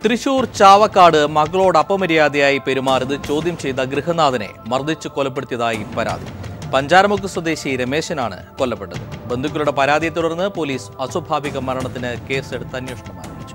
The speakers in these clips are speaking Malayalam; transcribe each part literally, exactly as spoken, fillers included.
തൃശൂർ ചാവക്കാട് മകളോട് അപമര്യാദയായി പെരുമാറിയത് ചോദ്യം ചെയ്ത ഗൃഹനാഥനെ മർദ്ദിച്ചു കൊലപ്പെടുത്തിയതായി പരാതി. പഞ്ചാരമുക്ക് സ്വദേശി രമേശനാണ് കൊല്ലപ്പെട്ടത്. ബന്ധുക്കളുടെ പരാതിയെ തുടർന്ന് പോലീസ് അസ്വാഭാവിക മരണത്തിന് കേസെടുത്ത് അന്വേഷണം ആരംഭിച്ചു.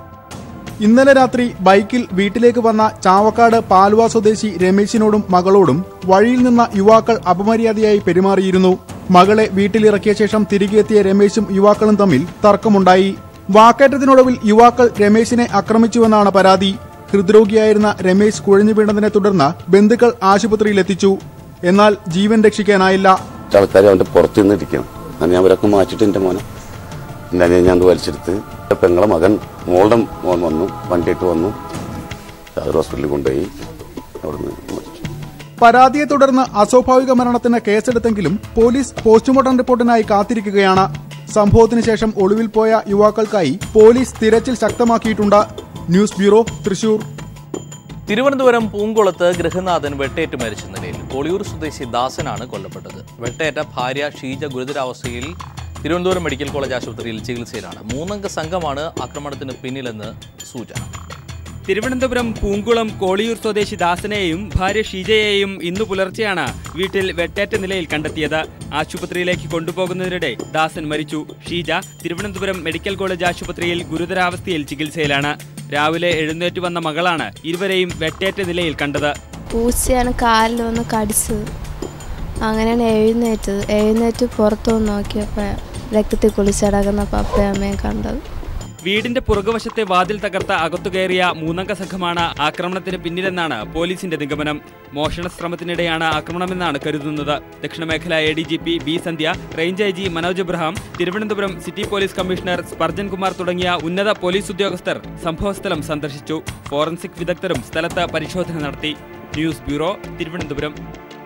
ഇന്നലെ രാത്രി ബൈക്കിൽ വീട്ടിലേക്ക് വന്ന ചാവക്കാട് പാലുവ സ്വദേശി രമേശിനോടും മകളോടും വഴിയിൽ നിന്ന യുവാക്കൾ അപമര്യാദയായി പെരുമാറിയിരുന്നു. മകളെ വീട്ടിലിറക്കിയ ശേഷം തിരികെ എത്തിയ രമേശും യുവാക്കളും തമ്മിൽ തർക്കമുണ്ടായി. വാക്കേറ്റത്തിനൊടുവിൽ യുവാക്കൾ രമേശിനെ ആക്രമിച്ചുവെന്നാണ് പരാതി. ഹൃദ്രോഗിയായിരുന്ന രമേശ് കുഴഞ്ഞു വീണതിനെ തുടർന്ന് ബന്ധുക്കൾ ആശുപത്രിയിലെത്തിച്ചു. എന്നാൽ ജീവൻ രക്ഷിക്കാനായില്ല. ആൾക്കാർ അവന്റെ പുറത്തു നിന്നിരിക്കണം. ഞാൻ അവരൊക്കെ മാറ്റിട്ട് എന്റെ മോനെ എന്റെ ഞാൻ വലിച്ചെടുത്ത് പെങ്ങളെ മകൻ മോളുടെ മോൻ വന്നു, വണ്ടിയിട്ട് വന്നു, ഹോസ്പിറ്റലിൽ കൊണ്ടുപോയി. അവിടുന്ന് പരാതിയെ തുടർന്ന് അസ്വാഭാവിക മരണത്തിന് കേസെടുത്തെങ്കിലും പോലീസ് പോസ്റ്റ്മോർട്ടം റിപ്പോർട്ടിനായി കാത്തിരിക്കുകയാണ്. സംഭവത്തിന് ശേഷം ഒളിവിൽ പോയ യുവാക്കൾക്കായി പോലീസ് തിരച്ചിൽ ശക്തമാക്കിയിട്ടുണ്ട്. News bureau, Thrissur. തിരുവനന്തപുരം പൂങ്കുളത്ത് ഗൃഹനാഥൻ വെട്ടേറ്റ് മരിച്ച നിലയിൽ. കോളിയൂർ സ്വദേശി ദാസനാണ് കൊല്ലപ്പെട്ടത്. വെട്ടേറ്റ ഭാര്യ ഷീജ ഗുരുതരാവസ്ഥയിൽ തിരുവനന്തപുരം മെഡിക്കൽ കോളേജ് ആശുപത്രിയിൽ ചികിത്സയിലാണ്. മൂന്നംഗ സംഘമാണ് ആക്രമണത്തിന് പിന്നിലെന്ന് സൂചന. തിരുവനന്തപുരം പൂങ്കുളം കോളിയൂർ സ്വദേശി ദാസനെയും ഭാര്യ ഷീജയെയും ഇന്നു പുലർച്ചെയാണ് വീട്ടിൽ വെട്ടേറ്റ നിലയിൽ കണ്ടെത്തിയത്. ആശുപത്രിയിലേക്ക് കൊണ്ടുപോകുന്നതിനിടെ ദാസൻ മരിച്ചു. ഷീജ തിരുവനന്തപുരം മെഡിക്കൽ കോളേജ് ആശുപത്രിയിൽ ഗുരുതരാവസ്ഥയിൽ ചികിത്സയിലാണ്. രാവിലെ എഴുന്നേറ്റ് വന്ന മകളാണ് ഇരുവരെയും വെട്ടേറ്റ നിലയിൽ കണ്ടത്. പൂച്ചയാണ് കാലിൽ വന്ന് കടിച്ചത്. അങ്ങനെയാണ് എഴുന്നേറ്റത്. എഴുന്നേറ്റ് പുറത്തു നോക്കിയപ്പോൾ രക്തത്തിൽ കുളിച്ചടങ്ങുന്ന പപ്പയും അമ്മയും കണ്ടത്. വീടിന്റെ പുറകുവശത്തെ വാതിൽ തകർത്ത അകത്തു കയറിയ മൂന്നംഗ സംഘമാണ് ആക്രമണത്തിന് പിന്നിലെന്നാണ് പോലീസിന്റെ നിഗമനം. മോഷണ ശ്രമത്തിനിടെയാണ് ആക്രമണമെന്നാണ് കരുതുന്നത്. ദക്ഷിണമേഖല A D G P B Sandhya, range I G Manoj Abraham, Thiruvananthapuram city police commissioner Spurgeon Kumar തുടങ്ങിയ ഉന്നത പോലീസ് ഉദ്യോഗസ്ഥർ സംഭവസ്ഥലം സന്ദർശിച്ചു. ഫോറൻസിക് വിദഗ്ധരും സ്ഥലത്ത് പരിശോധന നടത്തി. News bureau, Thiruvananthapuram.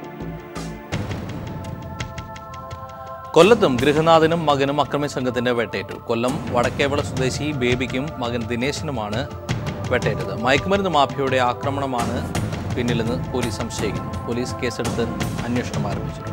കൊല്ലത്തും ഗൃഹനാഥനും മകനും അക്രമി സംഘത്തിന്റെ വെട്ടേറ്റു. കൊല്ലം വടക്കേവള സ്വദേശി ബേബിക്കും മകൻ ദിനേശിനുമാണ് വെട്ടേറ്റത്. മയക്കുമരുന്ന് മാഫിയയുടെ ആക്രമണമാണ് പിന്നിലെന്ന് പോലീസ് സംശയിക്കുന്നു. പോലീസ് കേസെടുത്ത് അന്വേഷണം ആരംഭിച്ചിട്ടുണ്ട്.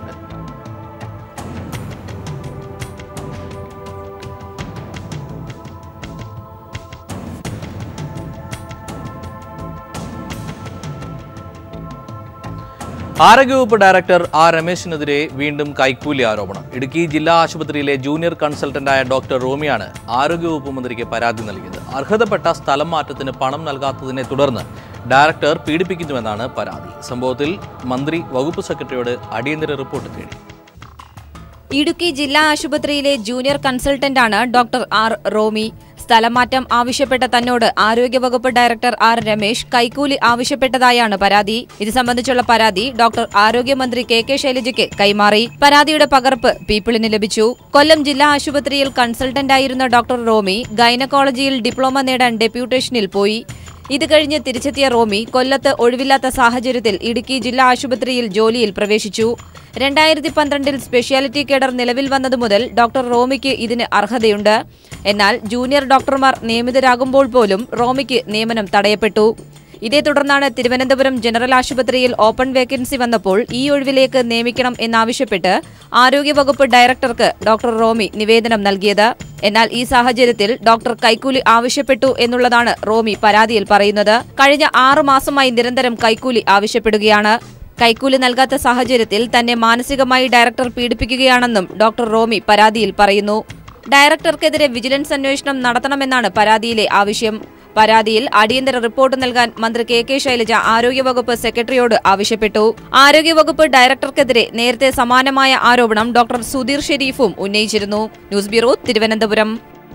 ആരോഗ്യവകുപ്പ് ഡയറക്ടർ ആർ രമേശിനെതിരെ വീണ്ടും കൈക്കൂലി ആരോപണം. ഇടുക്കി ജില്ലാ ആശുപത്രിയിലെ ജൂനിയർ കൺസൾട്ടന്റായ ഡോക്ടർ റോമിയാണ് ആരോഗ്യവകുപ്പ് മന്ത്രിക്ക് പരാതി നൽകിയത്. അർഹതപ്പെട്ട സ്ഥലം മാറ്റത്തിന് പണം നൽകാത്തതിനെ തുടർന്ന് ഡയറക്ടർ പീഡിപ്പിക്കുന്നുവെന്നാണ് പരാതി. സംഭവത്തിൽ മന്ത്രി വകുപ്പ് സെക്രട്ടറിയോട് അടിയന്തര റിപ്പോർട്ട് തേടി. ഇടുക്കി ജില്ലാ ആശുപത്രിയിലെ ജൂനിയർ കൺസൾട്ടന്റാണ് ഡോക്ടർ ആർ റോമി. സ്ഥലമാറ്റം ആവശ്യപ്പെട്ട തന്നോട് ആരോഗ്യവകുപ്പ് ഡയറക്ടർ ആർ രമേശ് കൈക്കൂലി ആവശ്യപ്പെട്ടതായാണ് പരാതി. ഇത് സംബന്ധിച്ചുള്ള പരാതി ഡോക്ടർ ആരോഗ്യമന്ത്രി കെ കെ ശൈലജയ്ക്ക് കൈമാറി. പരാതിയുടെ പകർപ്പ് പീപ്പിളിന് ലഭിച്ചു. കൊല്ലം ജില്ലാ ആശുപത്രിയിൽ കൺസൾട്ടന്റായിരുന്ന ഡോക്ടർ റോമി ഗൈനക്കോളജിയിൽ ഡിപ്ലോമ നേടാൻ ഡെപ്യൂട്ടേഷനിൽ പോയി. ഇത് കഴിഞ്ഞ് തിരിച്ചെത്തിയ റോമി കൊല്ലത്ത് ഒഴിവില്ലാത്ത സാഹചര്യത്തിൽ ഇടുക്കി ജില്ലാ ആശുപത്രിയിൽ ജോലിയിൽ പ്രവേശിച്ചു. രണ്ടായിരത്തി പന്ത്രണ്ടിൽ സ്പെഷ്യാലിറ്റി കേഡർ നിലവിൽ വന്നതു മുതൽ ഡോക്ടർ റോമിക്ക് ഇതിന് അർഹതയുണ്ട്. എന്നാൽ ജൂനിയർ ഡോക്ടർമാർ നിയമിതരാകുമ്പോൾ പോലും റോമിക്ക് നിയമനം തടയപ്പെട്ടു. ഇതേ തുടർന്നാണ് തിരുവനന്തപുരം ജനറൽ ആശുപത്രിയിൽ ഓപ്പൺ വേക്കൻസി വന്നപ്പോൾ ഈ ഒഴിവിലേക്ക് നിയമിക്കണം എന്നാവശ്യപ്പെട്ട് ആരോഗ്യവകുപ്പ് ഡയറക്ടർക്ക് ഡോക്ടർ റോമി നിവേദനം നൽകിയത്. എന്നാൽ ഈ സാഹചര്യത്തിൽ ഡോക്ടർ കൈക്കൂലി ആവശ്യപ്പെട്ടു എന്നുള്ളതാണ് റോമി പരാതിയിൽ പറയുന്നത്. കഴിഞ്ഞ ആറു മാസമായി നിരന്തരം കൈക്കൂലി ആവശ്യപ്പെടുകയാണ്. കൈക്കൂലി നൽകാത്ത സാഹചര്യത്തിൽ തന്നെ മാനസികമായി ഡയറക്ടർ പീഡിപ്പിക്കുകയാണെന്നും ഡോക്ടർ റോമി പരാതിയിൽ പറയുന്നു. ഡയറക്ടർക്കെതിരെ വിജിലൻസ് അന്വേഷണം നടത്തണമെന്നാണ് പരാതിയിലെ ആവശ്യം. പരാതിയിൽ അടിയന്തര റിപ്പോർട്ട് നൽകാൻ മന്ത്രി കെ കെ ശൈലജ ആരോഗ്യവകുപ്പ് സെക്രട്ടറിയോട് ആവശ്യപ്പെട്ടു. ആരോഗ്യവകുപ്പ് ഡയറക്ടർക്കെതിരെ നേരത്തെ സമാനമായ ആരോപണം ഡോക്ടർ സുധീർ ഷെരീഫും ഉന്നയിച്ചിരുന്നു. News bureau, Thiruvananthapuram.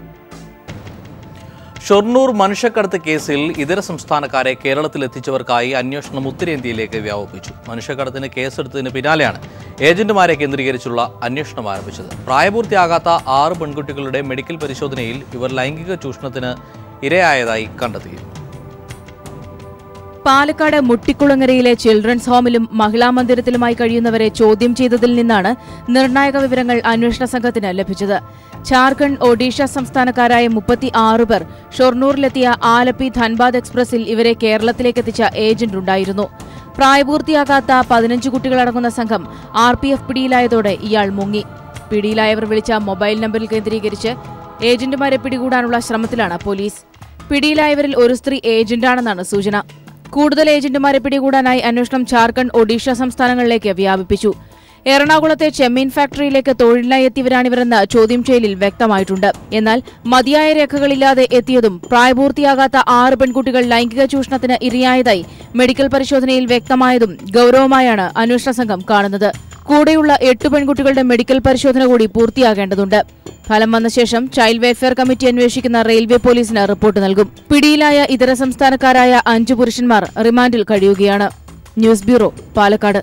ഷൊർണൂർ മനുഷ്യക്കടത്ത് കേസിൽ ഇതര സംസ്ഥാനക്കാരെ കേരളത്തിൽ എത്തിച്ചവർക്കായി അന്വേഷണം ഉത്തരേന്ത്യയിലേക്ക് വ്യാപിപ്പിച്ചു. മനുഷ്യക്കടത്തിന് കേസെടുത്തതിന് പിന്നാലെയാണ് ഏജന്റുമാരെ കേന്ദ്രീകരിച്ചുള്ള അന്വേഷണം ആരംഭിച്ചത്. പ്രായപൂർത്തിയാകാത്ത ആറ് പെൺകുട്ടികളുടെ മെഡിക്കൽ പരിശോധനയിൽ ഇവർ ലൈംഗിക ചൂഷണത്തിന് ഇരയായതായി കണ്ടെത്തിയിരുന്നു. പാലക്കാട് മുട്ടിക്കുളങ്ങരയിലെ ചിൽഡ്രൻസ് ഹോമിലും മഹിളാ മന്ദിരത്തിലുമായി കഴിയുന്നവരെ ചോദ്യം ചെയ്തതിൽ നിന്നാണ് നിർണായക വിവരങ്ങൾ അന്വേഷണ സംഘത്തിന് ലഭിച്ചത്. ജാർഖണ്ഡ്, ഒഡീഷ സംസ്ഥാനക്കാരായ മുപ്പത്തി ആറ് പേർ ഷൊർണൂരിലെത്തിയ ആലപ്പി ധൻബാദ് എക്സ്പ്രസിൽ ഇവരെ കേരളത്തിലേക്കെത്തിച്ച ഏജന്റുണ്ടായിരുന്നു. പ്രായപൂർത്തിയാകാത്ത പതിനഞ്ച് കുട്ടികളടങ്ങുന്ന സംഘം ആർ പി എഫ് പിടിയിലായതോടെ ഇയാൾ മുങ്ങി. പിടിയിലായവർ വിളിച്ച മൊബൈൽ നമ്പറിൽ കേന്ദ്രീകരിച്ച് ഏജന്റുമാരെ പിടികൂടാനുള്ള ശ്രമത്തിലാണ് പോലീസ്. പിടിയിലായവരിൽ ഒരു സ്ത്രീ ഏജന്റാണെന്നാണ് സൂചന. കൂടുതൽ ഏജന്റുമാരെ പിടികൂടാനായി അന്വേഷണം ജാർഖണ്ഡ്, ഒഡീഷ സംസ്ഥാനങ്ങളിലേക്ക് വ്യാപിപ്പിച്ചു. എറണാകുളത്തെ ചെമ്മീൻ ഫാക്ടറിയിലേക്ക് തൊഴിലിനായി എത്തിയവരാണിവരെന്ന് ചോദ്യം ചെയ്യലിൽ വ്യക്തമായിട്ടുണ്ട്. എന്നാൽ മതിയായ രേഖകളില്ലാതെ എത്തിയതും പ്രായപൂർത്തിയാകാത്ത ആറ് പെൺകുട്ടികൾ ലൈംഗിക ചൂഷണത്തിന് ഇരയായതായി മെഡിക്കൽ പരിശോധനയിൽ വ്യക്തമായതും ഗൌരവമായാണ് അന്വേഷണ സംഘം കാണുന്നത്. കൂടെയുള്ള എട്ട് പെൺകുട്ടികളുടെ മെഡിക്കൽ പരിശോധന കൂടി പൂർത്തിയാകേണ്ടതുണ്ട്. ഫലം വന്ന ശേഷം ചൈൽഡ് വെൽഫെയർ കമ്മിറ്റി അന്വേഷിക്കുന്ന റെയിൽവേ പോലീസിന് റിപ്പോർട്ട് നൽകും. പിടിയിലായ ഇതര സംസ്ഥാനക്കാരായ അഞ്ചു പുരുഷന്മാർ റിമാൻഡിൽ കഴിയുകയാണ്. News bureau, Palakkad.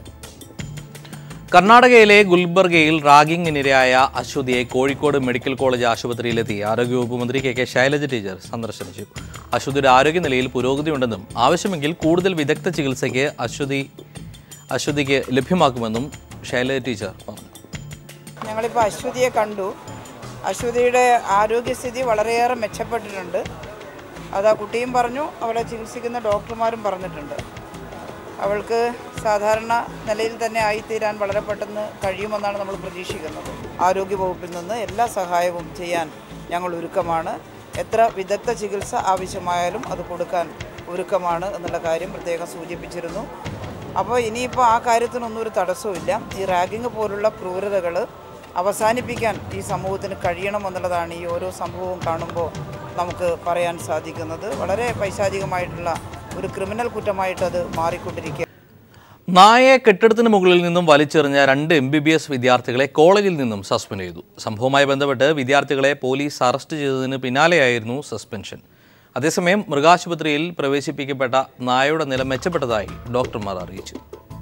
കർണാടകയിലെ ഗുൽബർഗയിൽ റാഗിങ്ങിനിരയായ അശ്വതിയെ കോഴിക്കോട് മെഡിക്കൽ കോളേജ് ആശുപത്രിയിലെത്തി ആരോഗ്യവകുപ്പ് മന്ത്രി കെ കെ ശൈലജ ടീച്ചർ സന്ദർശിച്ചു. അശ്വതിയുടെ ആരോഗ്യനിലയിൽ പുരോഗതിയുണ്ടെന്നും ആവശ്യമെങ്കിൽ കൂടുതൽ വിദഗ്ധ ചികിത്സയ്ക്ക് അശ്വതി അശ്വതിക്ക് ലഭ്യമാക്കുമെന്നും ശൈലജ ടീച്ചർ പറഞ്ഞു. ഞങ്ങളിപ്പോൾ അശ്വതിയെ കണ്ടു. അശ്വതിയുടെ ആരോഗ്യസ്ഥിതി വളരെയേറെ മെച്ചപ്പെട്ടിട്ടുണ്ട്. അത് ആ കുട്ടിയും പറഞ്ഞു, അവളെ ചികിത്സിക്കുന്ന ഡോക്ടർമാരും പറഞ്ഞിട്ടുണ്ട്. അവൾക്ക് സാധാരണ നിലയിൽ തന്നെ ആയിത്തീരാൻ വളരെ പെട്ടെന്ന് കഴിയുമെന്നാണ് നമ്മൾ പ്രതീക്ഷിക്കുന്നത്. ആരോഗ്യവകുപ്പിൽ നിന്ന് എല്ലാ സഹായവും ചെയ്യാൻ ഞങ്ങൾ ഒരുക്കമാണ്. എത്ര വിദഗ്ധ ചികിത്സ ആവശ്യമായാലും അത് കൊടുക്കാൻ ഒരുക്കമാണ് എന്നുള്ള കാര്യം പ്രത്യേകം സൂചിപ്പിച്ചിരുന്നു. അപ്പോൾ ഇനിയിപ്പോൾ ആ കാര്യത്തിനൊന്നും ഒരു തടസ്സമില്ല. ഈ റാഗിങ് പോലുള്ള ക്രൂരതകൾ അവസാനിപ്പിക്കാൻ ഈ സമൂഹത്തിന് കഴിയണമെന്നുള്ളതാണ് ഈ ഓരോ സംഭവവും കാണുമ്പോൾ നമുക്ക് പറയാൻ സാധിക്കുന്നത്. വളരെ പൈശാചികമായിട്ടുള്ള ഒരു ക്രിമിനൽ കുറ്റമായിട്ടത് മാറിക്കൊണ്ടിരിക്കുക. നായയെ കെട്ടിടത്തിന് മുകളിൽ നിന്നും വലിച്ചെറിഞ്ഞ രണ്ട് എം ബി ബി എസ് വിദ്യാർത്ഥികളെ കോളേജിൽ നിന്നും സസ്പെൻഡ് ചെയ്തു. സംഭവവുമായി ബന്ധപ്പെട്ട് വിദ്യാർത്ഥികളെ പോലീസ് അറസ്റ്റ് ചെയ്തതിന് പിന്നാലെയായിരുന്നു സസ്പെൻഷൻ. അതേസമയം മൃഗാശുപത്രിയിൽ പ്രവേശിപ്പിക്കപ്പെട്ട നായയുടെ നില മെച്ചപ്പെട്ടതായി ഡോക്ടർമാർ അറിയിച്ചു.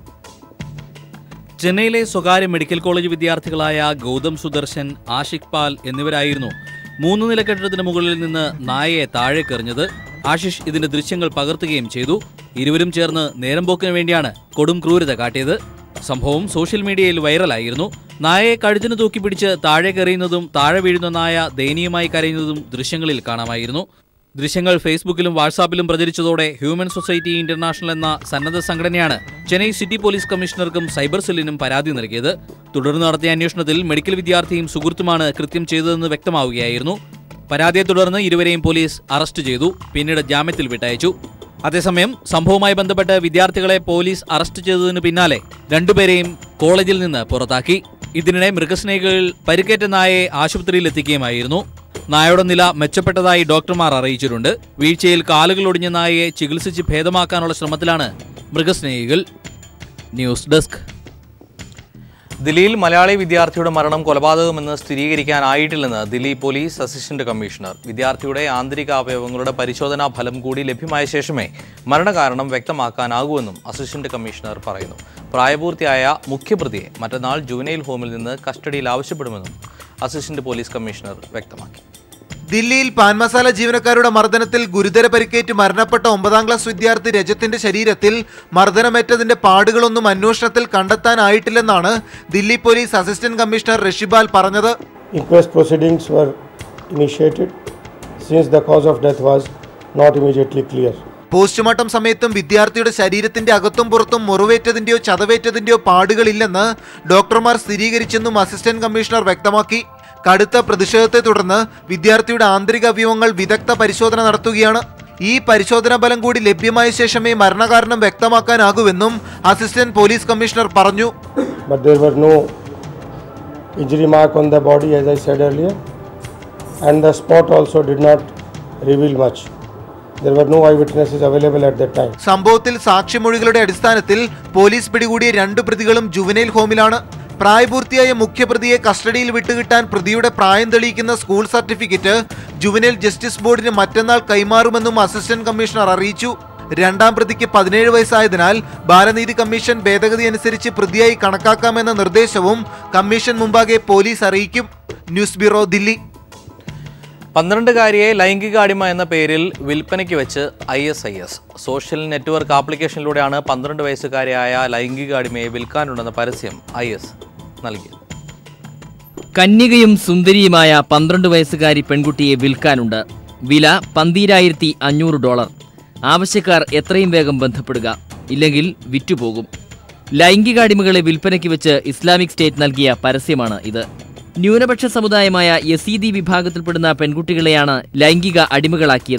ചെന്നൈയിലെ സ്വകാര്യ മെഡിക്കൽ കോളേജ് വിദ്യാർത്ഥികളായ ഗൗതം സുദർശൻ, ആഷിഖ് പാൽ എന്നിവരായിരുന്നു മൂന്ന് നില കെട്ടിടത്തിന് മുകളിൽ നിന്ന് നായയെ താഴേക്കെറിഞ്ഞത്. ആശിഷ് ഇതിന്റെ ദൃശ്യങ്ങൾ പകർത്തുകയും ചെയ്തു. ഇരുവരും ചേർന്ന് നേരംപോക്കിന് വേണ്ടിയാണ് കൊടും ക്രൂരത കാട്ടിയത്. സംഭവം സോഷ്യൽ മീഡിയയിൽ വൈറലായിരുന്നു. നായയെ കഴുത്തിന് തൂക്കിപ്പിടിച്ച് താഴേക്കെറിയുന്നതും താഴെ വീഴുന്ന നായ ദയനീയമായി കരയുന്നതും ദൃശ്യങ്ങളിൽ കാണാമായിരുന്നു. ദൃശ്യങ്ങൾ ഫേസ്ബുക്കിലും വാട്സാപ്പിലും പ്രചരിച്ചതോടെ ഹ്യൂമൻ സൊസൈറ്റി ഇന്റർനാഷണൽ എന്ന സന്നദ്ധ സംഘടനയാണ് ചെന്നൈ സിറ്റി പോലീസ് കമ്മീഷണർക്കും സൈബർ സെല്ലിനും പരാതി നൽകിയത്. തുടർന്ന് നടത്തിയ അന്വേഷണത്തിൽ മെഡിക്കൽ വിദ്യാർത്ഥിയും സുഹൃത്തുമാണ് കൃത്യം ചെയ്തതെന്ന് വ്യക്തമാവുകയായിരുന്നു. പരാതിയെ തുടർന്ന് ഇരുവരെയും പോലീസ് അറസ്റ്റ് ചെയ്തു. പിന്നീട് ജാമ്യത്തിൽ വിട്ടയച്ചു. അതേസമയം സംഭവവുമായി ബന്ധപ്പെട്ട് വിദ്യാർത്ഥികളെ പോലീസ് അറസ്റ്റ് ചെയ്തതിനു പിന്നാലെ രണ്ടുപേരെയും കോളേജിൽ നിന്ന് പുറത്താക്കി. ഇതിനിടെ മൃഗസ്നേഹികൾ പരിക്കേറ്റ നായയെ ആശുപത്രിയിൽ എത്തിക്കുകയുമായിരുന്നു. നായയുടെ നില മെച്ചപ്പെട്ടതായി ഡോക്ടർമാർ അറിയിച്ചിട്ടുണ്ട്. വീഴ്ചയിൽ കാലുകൾ ഒടിഞ്ഞ നായയെ ചികിത്സിച്ച് ഭേദമാക്കാനുള്ള ശ്രമത്തിലാണ് മൃഗസ്നേഹികൾ. News desk. ദില്ലിയിൽ മലയാളി വിദ്യാർത്ഥിയുടെ മരണം കൊലപാതകമെന്ന് സ്ഥിരീകരിക്കാനായിട്ടില്ലെന്ന് ദില്ലി പോലീസ് അസിസ്റ്റന്റ് കമ്മീഷണർ. വിദ്യാർത്ഥിയുടെ ആന്തരിക അവയവങ്ങളുടെ പരിശോധനാ ഫലം കൂടി ലഭ്യമായ ശേഷമേ മരണകാരണം വ്യക്തമാക്കാനാകൂവെന്നും അസിസ്റ്റന്റ് കമ്മീഷണർ പറയുന്നു. പ്രായപൂർത്തിയായ മുഖ്യപ്രതിയെ മറ്റന്നാൾ ജുവനൈൽ ഹോമിൽ നിന്ന് കസ്റ്റഡിയിൽ ആവശ്യപ്പെടുമെന്നും അസിസ്റ്റന്റ് പോലീസ് കമ്മീഷണർ വ്യക്തമാക്കി. ദില്ലിയിൽ പാൻ മസാല ജീവനക്കാരുടെ മർദ്ദനത്തിൽ ഗുരുതര പരിക്കേറ്റ് മരണപ്പെട്ട ഒമ്പതാം ക്ലാസ് വിദ്യാർത്ഥി രജത്തിന്റെ ശരീരത്തിൽ മർദ്ദനമേറ്റതിന്റെ പാടുകളൊന്നും അന്വേഷണത്തിൽ കണ്ടെത്താനായിട്ടില്ലെന്നാണ് Delhi police assistant commissioner Rishipal പറഞ്ഞത്. Inquest proceedings were initiated since the cause of death was not immediately clear. Postmortem സമയത്തും വിദ്യാർത്ഥിയുടെ ശരീരത്തിന്റെ അകത്തും പുറത്തും മുറിവേറ്റതിന്റെയോ ചതവേറ്റതിന്റെയോ പാടുകളില്ലെന്ന് ഡോക്ടർമാർ സ്ഥിരീകരിച്ചെന്നും അസിസ്റ്റന്റ് കമ്മീഷണർ വ്യക്തമാക്കി. കടുത്ത പ്രതിഷേധത്തെ തുടർന്ന് വിദ്യാർത്ഥിയുടെ ആന്തരിക അവയവങ്ങൾ വിദഗ്ധ പരിശോധന നടത്തുകയാണ്. ഈ പരിശോധനാ ഫലം കൂടി ലഭ്യമായ ശേഷമേ മരണകാരണം വ്യക്തമാക്കാനാകൂവെന്നും അസിസ്റ്റന്റ് പോലീസ് കമ്മീഷണർ പറഞ്ഞു. But there were no injury mark on the body, as I said earlier, and the spot also did not reveal much. There were no eyewitnesses available at that time. സംഭവത്തിൽ സാക്ഷിമൊഴികളുടെ അടിസ്ഥാനത്തിൽ പോലീസ് പിടികൂടിയ രണ്ട് പ്രതികളും ജുവനൈൽ ഹോമിലാണ്. പ്രായപൂർത്തിയായ മുഖ്യപ്രതിയെ കസ്റ്റഡിയിൽ വിട്ടുകിട്ടാൻ പ്രതിയുടെ പ്രായം തെളിയിക്കുന്ന സ്കൂൾ സർട്ടിഫിക്കറ്റ് ജുവനൈൽ ജസ്റ്റിസ് ബോർഡിന് മറ്റന്നാൾ കൈമാറുമെന്നും അസിസ്റ്റന്റ് കമ്മീഷണർ അറിയിച്ചു. രണ്ടാം പ്രതിക്ക് പതിനേഴ് വയസ്സായതിനാൽ ബാലനീതി കമ്മീഷൻ ഭേദഗതി അനുസരിച്ച് പ്രതിയായി കണക്കാക്കാമെന്ന നിർദ്ദേശവും കമ്മീഷൻ മുമ്പാകെ പോലീസ് അറിയിക്കും. News bureau, Delhi. പന്ത്രണ്ടുകാരിയെ ലൈംഗികാടിമ എന്ന പേരിൽ വിൽപ്പനയ്ക്ക് വെച്ച് I S I S. Social network ആപ്ലിക്കേഷനിലൂടെയാണ് പന്ത്രണ്ട് വയസ്സുകാരിയായ ലൈംഗികാടിമയെ വിൽക്കാനുണ്ടെന്ന പരസ്യം ഐ എസ് നൽകിയത്. കന്യകയും സുന്ദരിയുമായ പന്ത്രണ്ട് വയസ്സുകാരി പെൺകുട്ടിയെ വിൽക്കാനുണ്ട്. വില പന്തീരായിരത്തി അഞ്ഞൂറ് ഡോളർ. ആവശ്യക്കാർ എത്രയും വേഗം ബന്ധപ്പെടുക, ഇല്ലെങ്കിൽ വിറ്റുപോകും. ലൈംഗികാടിമകളെ വിൽപ്പനയ്ക്ക് വെച്ച് ഇസ്ലാമിക് സ്റ്റേറ്റ് നൽകിയ പരസ്യമാണ് ഇത്. ന്യൂനപക്ഷ സമുദായമായ യസീദി വിഭാഗത്തിൽപ്പെടുന്ന പെൺകുട്ടികളെയാണ് ലൈംഗിക അടിമകളാക്കിയത്.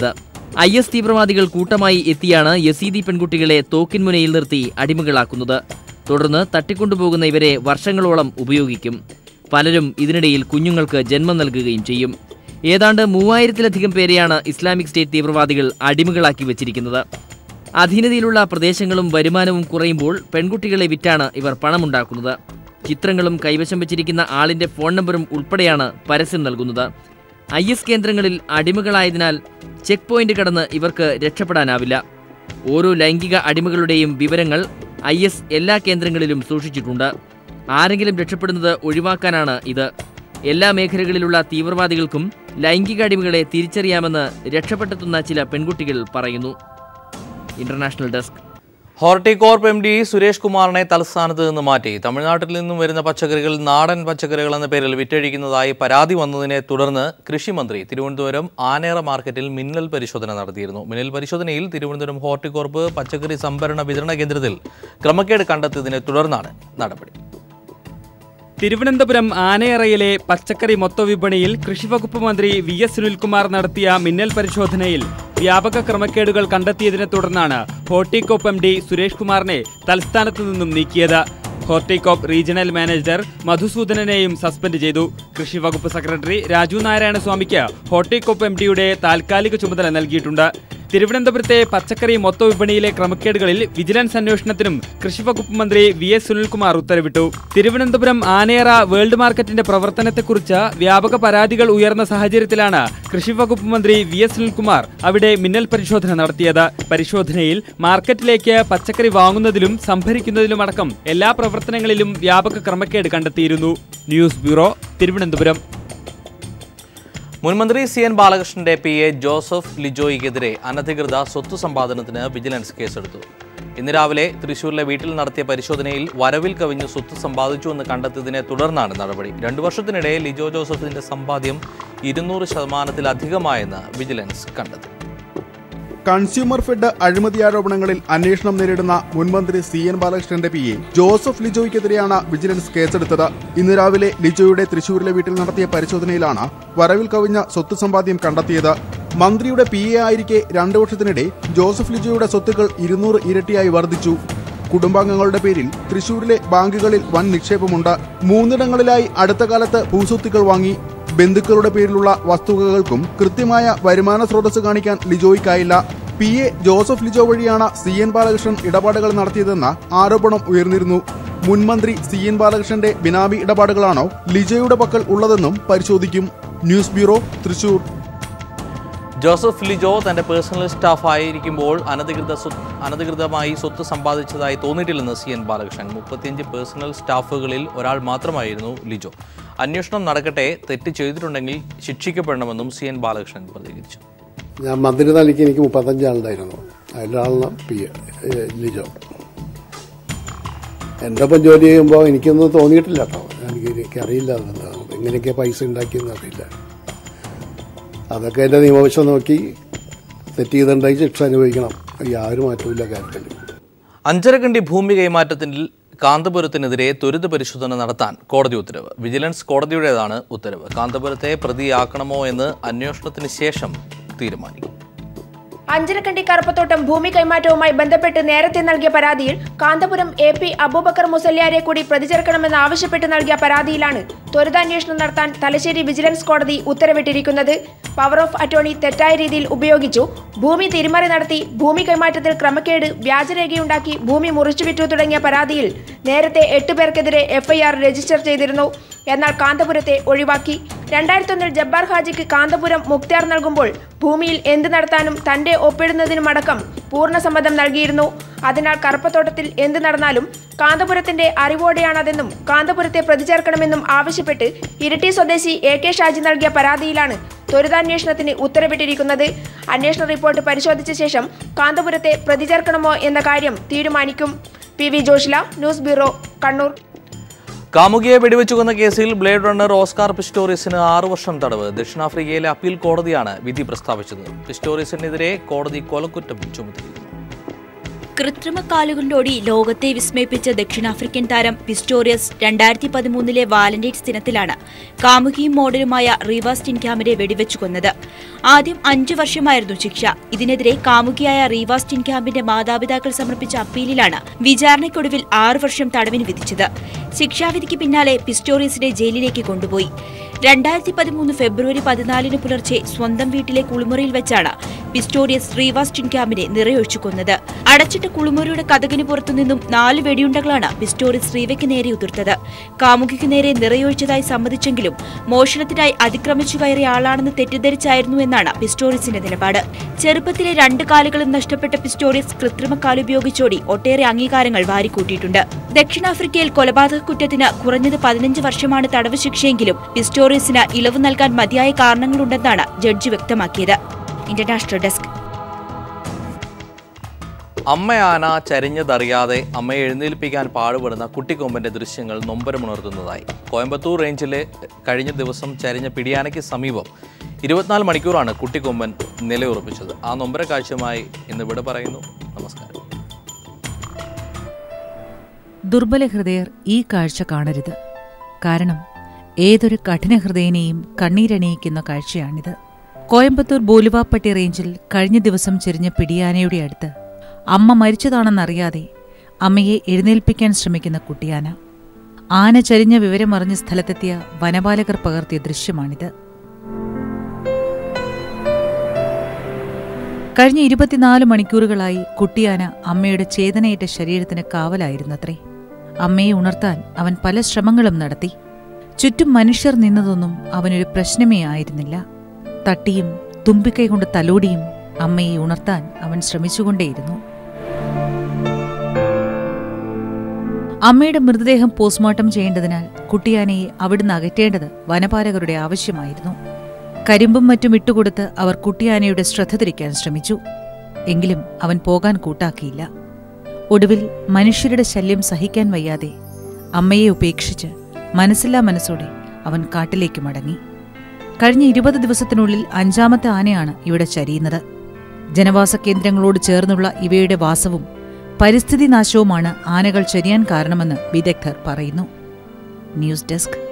ഐ എസ് തീവ്രവാദികൾ കൂട്ടമായി എത്തിയാണ് യസീദി പെൺകുട്ടികളെ തോക്കിൻമുനയിൽ നിർത്തി അടിമകളാക്കുന്നത്. തുടർന്ന് തട്ടിക്കൊണ്ടുപോകുന്ന ഇവരെ വർഷങ്ങളോളം ഉപയോഗിക്കും. പലരും ഇതിനിടയിൽ കുഞ്ഞുങ്ങൾക്ക് ജന്മം നൽകുകയും ചെയ്യും. ഏതാണ്ട് മൂവായിരത്തിലധികം പേരെയാണ് ഇസ്ലാമിക് സ്റ്റേറ്റ് തീവ്രവാദികൾ അടിമകളാക്കി വച്ചിരിക്കുന്നത്. അധീനതയിലുള്ള പ്രദേശങ്ങളും വരുമാനവും കുറയുമ്പോൾ പെൺകുട്ടികളെ വിറ്റാണ് ഇവർ പണമുണ്ടാക്കുന്നത്. ചിത്രങ്ങളും കൈവശം വെച്ചിരിക്കുന്ന ആളിന്റെ ഫോൺ നമ്പറും ഉൾപ്പെടെയാണ് പരസ്യം നൽകുന്നത്. ഐ എസ് കേന്ദ്രങ്ങളിൽ അടിമകളായതിനാൽ ചെക്ക് പോയിന്റ് കടന്ന് ഇവർക്ക് രക്ഷപ്പെടാനാവില്ല. ഓരോ ലൈംഗിക അടിമകളുടെയും വിവരങ്ങൾ ഐ എസ് എല്ലാ കേന്ദ്രങ്ങളിലും സൂക്ഷിച്ചിട്ടുണ്ട്. ആരെങ്കിലും രക്ഷപ്പെടുന്നത് ഒഴിവാക്കാനാണ് ഇത്. എല്ലാ മേഖലകളിലുള്ള തീവ്രവാദികൾക്കും ലൈംഗിക അടിമകളെ തിരിച്ചറിയാമെന്ന് രക്ഷപ്പെട്ടെത്തുന്ന ചില പെൺകുട്ടികൾ പറയുന്നു. International desk. Horticorp M D Suresh കുമാറിനെ തലസ്ഥാനത്ത് നിന്ന് മാറ്റി. തമിഴ്നാട്ടിൽ നിന്നും വരുന്ന പച്ചക്കറികൾ നാടൻ പച്ചക്കറികൾ എന്ന പേരിൽ വിറ്റഴിക്കുന്നതായി പരാതി വന്നതിനെ തുടർന്ന് കൃഷിമന്ത്രി തിരുവനന്തപുരം ആനേറ മാർക്കറ്റിൽ മിന്നൽ പരിശോധന നടത്തിയിരുന്നു. മിന്നൽ പരിശോധനയിൽ തിരുവനന്തപുരം ഹോർട്ടികോർപ്പ് പച്ചക്കറി സംഭരണ വിതരണ കേന്ദ്രത്തിൽ ക്രമക്കേട് കണ്ടെത്തിയതിനെ തുടർന്നാണ് നടപടി. തിരുവനന്തപുരം ആനയറയിലെ പച്ചക്കറി മൊത്തവിപണിയിൽ കൃഷിവകുപ്പ് മന്ത്രി വി എസ് സുനിൽകുമാർ നടത്തിയ മിന്നൽ പരിശോധനയിൽ വ്യാപക ക്രമക്കേടുകൾ കണ്ടെത്തിയതിനെ തുടർന്നാണ് ഹോർട്ടികോപ്പ് എം ഡി സുരേഷ് കുമാറിനെ തലസ്ഥാനത്തു നിന്നും നീക്കിയത്. ഹോർട്ടികോപ്പ് റീജിയണൽ മാനേജർ മധുസൂദനനെയും സസ്പെൻഡ് ചെയ്തു. കൃഷിവകുപ്പ് സെക്രട്ടറി രാജു നാരായണ സ്വാമിക്ക് ഹോർട്ടികോപ്പ് എം ഡിയുടെ താൽക്കാലിക ചുമതല നൽകിയിട്ടുണ്ട്. തിരുവനന്തപുരത്തെ പച്ചക്കറി മൊത്തവിപണിയിലെ ക്രമക്കേടുകളിൽ വിജിലൻസ് അന്വേഷണത്തിനും കൃഷിവകുപ്പ് മന്ത്രി വി എസ് സുനിൽകുമാർ ഉത്തരവിട്ടു. തിരുവനന്തപുരം ആനേറ വേൾഡ് മാർക്കറ്റിന്റെ പ്രവർത്തനത്തെക്കുറിച്ച് വ്യാപക പരാതികൾ ഉയർന്ന സാഹചര്യത്തിലാണ് കൃഷിവകുപ്പ് മന്ത്രി വി എസ് സുനിൽകുമാർ അവിടെ മിന്നൽ പരിശോധന നടത്തിയത്. പരിശോധനയിൽ മാർക്കറ്റിലേക്ക് പച്ചക്കറി വാങ്ങുന്നതിലും സംഭരിക്കുന്നതിലുമടക്കം എല്ലാ പ്രവർത്തനങ്ങളിലും വ്യാപക ക്രമക്കേട് കണ്ടെത്തിയിരുന്നു. News bureau, Thiruvananthapuram. മുൻമന്ത്രി സി എൻ ബാലകൃഷ്ണന്റെ പി എ ജോസഫ് ലിജോയ്ക്കെതിരെ അനധികൃത സ്വത്ത് സമ്പാദനത്തിന് വിജിലൻസ് കേസെടുത്തു. ഇന്ന് രാവിലെ തൃശൂരിലെ വീട്ടിൽ നടത്തിയ പരിശോധനയിൽ വരവിൽ കവിഞ്ഞ് സ്വത്ത് സമ്പാദിച്ചുവെന്ന് കണ്ടെത്തിയതിനെ തുടർന്നാണ് നടപടി. രണ്ടു വർഷത്തിനിടെ ലിജോ ജോസഫിന്റെ സമ്പാദ്യം ഇരുന്നൂറ് ശതമാനത്തിലധികമായെന്ന് വിജിലൻസ് കണ്ടെത്തി. കൺസ്യൂമർ ഫെഡ് അഴിമതി ആരോപണങ്ങളിൽ അന്വേഷണം നേരിടുന്ന മുൻമന്ത്രി സി എൻ ബാലകൃഷ്ണന്റെ പി എ ജോസഫ് ലിജോയ്ക്കെതിരെയാണ് വിജിലൻസ് കേസെടുത്തത്. ഇന്ന് രാവിലെ ലിജോയുടെ തൃശൂരിലെ വീട്ടിൽ നടത്തിയ പരിശോധനയിലാണ് വരവിൽ കവിഞ്ഞ സ്വത്ത് സമ്പാദ്യം കണ്ടെത്തിയത്. മന്ത്രിയുടെ പി എ ആയിരിക്കെ രണ്ടു വർഷത്തിനിടെ ജോസഫ് ലിജോയുടെ സ്വത്തുക്കൾ ഇരുന്നൂറ് ഇരട്ടിയായി വർദ്ധിച്ചു. കുടുംബാംഗങ്ങളുടെ പേരിൽ തൃശൂരിലെ ബാങ്കുകളിൽ വൻ നിക്ഷേപമുണ്ട്. മൂന്നിടങ്ങളിലായി അടുത്ത കാലത്ത് ഭൂസ്വത്തുക്കൾ വാങ്ങി. ബന്ധുക്കളുടെ പേരിലുള്ള വസ്തുവകകൾക്കും കൃത്യമായ വരുമാന സ്രോതസ് കാണിക്കാൻ ലിജോയ്ക്കായില്ല. പി എ ജോസഫ് ലിജോ വഴിയാണ് സി എൻ ബാലകൃഷ്ണൻ ഇടപാടുകൾ നടത്തിയതെന്ന ആരോപണം ഉയർന്നിരുന്നു. മുൻമന്ത്രി സി എൻ ബാലകൃഷ്ണന്റെ ബിനാമി ഇടപാടുകളാണോ ലിജോയുടെ പക്കൽ ഉള്ളതെന്നും പരിശോധിക്കും. News bureau, Thrissur. ജോസഫ് ലിജോ തന്റെ പേഴ്സണൽ സ്റ്റാഫ് ആയിരിക്കുമ്പോൾ അനധികൃത അനധികൃതമായി സ്വത്ത് സമ്പാദിച്ചതായി തോന്നിയിട്ടില്ലെന്ന് സി എൻ ബാലകൃഷ്ണൻ. മുപ്പത്തിയഞ്ച് പേഴ്സണൽ സ്റ്റാഫുകളിൽ ഒരാൾ മാത്രമായിരുന്നു ലിജോ. അന്വേഷണം നടക്കട്ടെ, തെറ്റ് ചെയ്തിട്ടുണ്ടെങ്കിൽ ശിക്ഷിക്കപ്പെടണമെന്നും സി എൻ ബാലകൃഷ്ണൻ പ്രതികരിച്ചു. ഞാൻ മന്ത്രി തലയ്ക്ക് എനിക്ക് മുപ്പത്തഞ്ച് ആളുണ്ടായിരുന്നു. അതിലൊരാളാണ് പി ലിജോ. എൻ്റെ ഒപ്പം ജോലി ചെയ്യുമ്പോൾ എനിക്കൊന്നും തോന്നിയിട്ടില്ല കേട്ടോ. എനിക്ക് എനിക്കറിയില്ല അതെന്താ എങ്ങനെയൊക്കെയാണ് പൈസ ഉണ്ടാക്കിയെന്ന് അറിയില്ല. അതൊക്കെ എൻ്റെ നിയമവശം നോക്കി തെറ്റ് ചെയ്തിട്ടുണ്ടെങ്കിൽ ശിക്ഷ അനുഭവിക്കണം. യാതൊരു മാറ്റമില്ല കാര്യത്തിൽ. അഞ്ചരക്കണ്ടി ഭൂമി കൈമാറ്റത്തിൽ കാന്തപുരത്തിനെതിരെ ത്വരിത പരിശോധന നടത്താൻ കോടതി ഉത്തരവ്. വിജിലൻസ് കോടതിയുടേതാണ് ഉത്തരവ്. കാന്തപുരത്തെ പ്രതിയാക്കണമോ എന്ന് അന്വേഷണത്തിന് ശേഷം തീരുമാനിക്കും. അഞ്ചരക്കണ്ടി കറുപ്പത്തോട്ടം ഭൂമി കൈമാറ്റവുമായി ബന്ധപ്പെട്ട് നേരത്തെ നൽകിയ പരാതിയിൽ കാന്തപുരം എ പി അബൂബക്കർ മുസല്യാരെ കൂടി പ്രതി ചേർക്കണമെന്ന് ആവശ്യപ്പെട്ട് നൽകിയ പരാതിയിലാണ് ത്വരിതാന്വേഷണം നടത്താൻ തലശ്ശേരി വിജിലൻസ് കോടതി ഉത്തരവിട്ടിരിക്കുന്നത്. പവർ ഓഫ് അറ്റോർണി തെറ്റായ രീതിയിൽ ഉപയോഗിച്ചു, ഭൂമി തിരിമറി നടത്തി, ഭൂമി കൈമാറ്റത്തിൽ ക്രമക്കേട്, വ്യാജരേഖയുണ്ടാക്കി ഭൂമി മുറിച്ചുവിറ്റു തുടങ്ങിയ പരാതിയിൽ നേരത്തെ എട്ട് പേർക്കെതിരെ എഫ്ഐആർ രജിസ്റ്റർ ചെയ്തിരുന്നു. എന്നാൽ കാന്തപുരത്തെ ഒഴിവാക്കി. രണ്ടായിരത്തി ഒന്നിൽ ജബ്ബാർ ഹാജിക്ക് കാന്തപുരം മുക്തിയാർ നൽകുമ്പോൾ ഭൂമിയിൽ എന്ത് നടത്താനും തന്റെ ഒപ്പിടുന്നതിനുമടക്കം പൂർണ്ണ സമ്മതം നൽകിയിരുന്നു. അതിനാൽ കറുപ്പത്തോട്ടത്തിൽ എന്ത് നടന്നാലും കാന്തപുരത്തിന്റെ അറിവോടെയാണതെന്നും കാന്തപുരത്തെ പ്രതി ചേർക്കണമെന്നും ആവശ്യപ്പെട്ട് ഇരിട്ടി സ്വദേശി എ കെ ഷാജി നൽകിയ പരാതിയിലാണ് ത്വരിതാന്വേഷണത്തിന് ഉത്തരവിട്ടിരിക്കുന്നത്. അന്വേഷണ റിപ്പോർട്ട് പരിശോധിച്ച ശേഷം കാന്തപുരത്തെ പ്രതി ചേർക്കണമോ എന്ന കാര്യം തീരുമാനിക്കും. P V Joshila, news bureau, Kannur. കാമുകിയെ വെടിവെച്ചുകൊന്ന കേസിൽ ബ്ലേഡ് റണ്ണർ ഓസ്കാർ പിസ്റ്റോറിയസിന് ആറു വർഷം തടവ്. ദക്ഷിണാഫ്രിക്കയിലെ അപ്പീൽ കോടതിയാണ് വിധി പ്രസ്താവിച്ചത്. പിസ്റ്റോറിയസിനെതിരെ കോടതി കൊലക്കുറ്റം ചുമത്തിയിരുന്നു. കൃത്രിമ കാലുകൊണ്ടോടി ലോകത്തെ വിസ്മയിപ്പിച്ച ദക്ഷിണാഫ്രിക്കൻ താരം പിസ്റ്റോറിയസ് രണ്ടായിരത്തി പതിമൂന്നിലെ വാലന്റൈൻസ് ദിനത്തിലാണ് കാമുകിയും മോഡലുമായ റീവ സ്റ്റിൻക്യാമിനെ വെടിവെച്ചു കൊന്നത്. ആദ്യം അഞ്ചു വർഷമായിരുന്നു ശിക്ഷ. ഇതിനെതിരെ കാമുകിയായ റീവ സ്റ്റിൻക്യാമിന്റെ മാതാപിതാക്കൾ സമർപ്പിച്ച അപ്പീലിലാണ് വിചാരണയ്ക്കൊടുവിൽ ആറു വർഷം തടവിന് വിധിച്ചത്. ശിക്ഷാവിധിക്ക് പിന്നാലെ പിസ്റ്റോറിയസിനെ ജയിലിലേക്ക് കൊണ്ടുപോയി. രണ്ടായിരത്തി പതിമൂന്ന് ഫെബ്രുവരി പതിനാലിന് പുലർച്ചെ സ്വന്തം വീട്ടിലെ കുളിമുറിയിൽ വെച്ചാണ് പിസ്റ്റോറിയസ് റീവ സ്റ്റിൻക്യാമിനെ നിറയൊഴിച്ചു കൊന്നത്. അടച്ചിട്ട കുളിമുറിയുടെ കതകിന് പുറത്തുനിന്നും നാല് വെടിയുണ്ടകളാണ് പിസ്റ്റോറിയസ് റീവയ്ക്ക് നേരെ ഉതിർത്തത്. കാമുകിക്ക് നേരെ നിറയൊഴിച്ചതായി സമ്മതിച്ചെങ്കിലും മോഷണത്തിനായി അതിക്രമിച്ചു കയറിയ ആളാണെന്ന് തെറ്റിദ്ധരിച്ചായിരുന്നു എന്നാണ് പിസ്റ്റോറിയസിന്റെ നിലപാട്. ചെറുപ്പത്തിലെ രണ്ട് കാലുകളും നഷ്ടപ്പെട്ട പിസ്റ്റോറിയസ് കൃത്രിമ കാലുപയോഗിച്ചോടി ഒട്ടേറെ അംഗീകാരങ്ങൾ വാരിക്കൂട്ടിയിട്ടുണ്ട്. ദക്ഷിണാഫ്രിക്കയിൽ കൊലപാതക കുറ്റത്തിന് കുറഞ്ഞത് പതിനഞ്ച് വർഷമാണ് തടവ് ശിക്ഷയെങ്കിലും പിസ്റ്റോറിയസിന് ഇളവ് നൽകാൻ മതിയായ കാരണങ്ങളുണ്ടെന്നാണ് ജഡ്ജി വ്യക്തമാക്കിയത്. International desk. അമ്മയാന ചരിഞ്ഞതറിയാതെ അമ്മയെ എഴുന്നേൽപ്പിക്കാൻ പാടുപെടുന്ന കുട്ടിക്കൊമ്പന്റെ ദൃശ്യങ്ങൾ നൊമ്പരമുണർത്തുന്നതായി. കോയമ്പത്തൂർ റേഞ്ചിലെ കഴിഞ്ഞ ദിവസം ചരിഞ്ഞ പിടിയാനയ്ക്ക് സമീപം ഇരുപത്തിനാല് മണിക്കൂറാണ് കുട്ടിക്കൊമ്പൻ നിലയുറപ്പിച്ചത്. ആ നൊമ്പര കാഴ്ചയുമായി ഇന്നിവിടെ പറയുന്നു. നമസ്കാരം. ദുർബല ഹൃദയർ ഈ കാഴ്ച കാണരുത്. കാരണം ഏതൊരു കഠിനഹൃദയനെയും കണ്ണീരണിയിക്കുന്ന കാഴ്ചയാണിത്. കോയമ്പത്തൂർ ബോലുവാപ്പട്ടി റേഞ്ചിൽ കഴിഞ്ഞ ദിവസം ചെരിഞ്ഞ പിടിയാനയുടെ അടുത്ത് അമ്മ മരിച്ചതാണെന്നറിയാതെ അമ്മയെ എഴുന്നേൽപ്പിക്കാൻ ശ്രമിക്കുന്ന കുട്ടിയാന. ആന ചരിഞ്ഞ വിവരമറിഞ്ഞ സ്ഥലത്തെത്തിയ വനപാലകർ പകർത്തിയ ദൃശ്യമാണിത്. കഴിഞ്ഞ ഇരുപത്തിനാല് മണിക്കൂറുകളായി കുട്ടിയാന അമ്മയുടെ ചേതനയേറ്റ ശരീരത്തിന് കാവലായിരുന്നത്രേ. അമ്മയെ ഉണർത്താൻ അവൻ പല ശ്രമങ്ങളും നടത്തി. ചുറ്റും മനുഷ്യർ നിന്നതൊന്നും അവനൊരു പ്രശ്നമേ ആയിരുന്നില്ല. തട്ടിയും തുമ്പിക്കൈ കൊണ്ട് തലോടിയും അമ്മയെ ഉണർത്താൻ അവൻ ശ്രമിച്ചുകൊണ്ടേയിരുന്നു. അമ്മയുടെ മൃതദേഹം പോസ്റ്റ്മോർട്ടം ചെയ്യേണ്ടതിനാൽ കുട്ടിയാനയെ അവിടുന്ന് അകറ്റേണ്ടത് വനപാലകരുടെ ആവശ്യമായിരുന്നു. കരിമ്പും മറ്റും ഇട്ടുകൊടുത്ത് അവർ കുട്ടിയാനയുടെ ശ്രദ്ധ തിരിക്കാൻ ശ്രമിച്ചു. എങ്കിലും അവൻ പോകാൻ കൂട്ടാക്കിയില്ല. ഒടുവിൽ മനുഷ്യരുടെ ശല്യം സഹിക്കാൻ വയ്യാതെ അമ്മയെ ഉപേക്ഷിച്ച് മനസ്സില്ലാ മനസ്സോടെ അവൻ കാട്ടിലേക്ക് മടങ്ങി. കഴിഞ്ഞ ഇരുപത് ദിവസത്തിനുള്ളിൽ അഞ്ചാമത്തെ ആനയാണ് ഇവിടെ ചരിയുന്നത്. ജനവാസ കേന്ദ്രങ്ങളോട് ചേർന്നുള്ള ഇവയുടെ വാസവും പരിസ്ഥിതി നാശവുമാണ് ആനകൾ ചരിയാൻ കാരണമെന്ന് വിദഗ്ധർ പറയുന്നു. News desk.